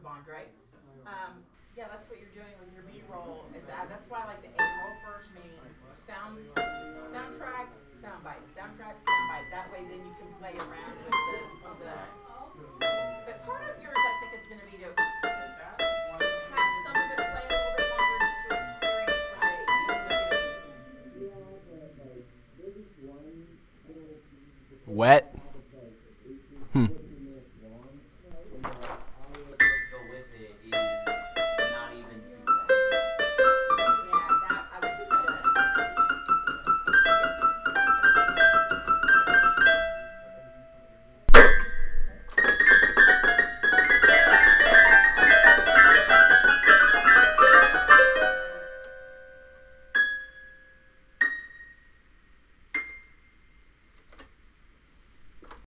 to Vondre. Yeah, that's what you're doing with your B-roll. That's why I like the A-roll first, meaning soundtrack, soundbite, soundtrack, soundbite. That way, then you can play around with the. But part of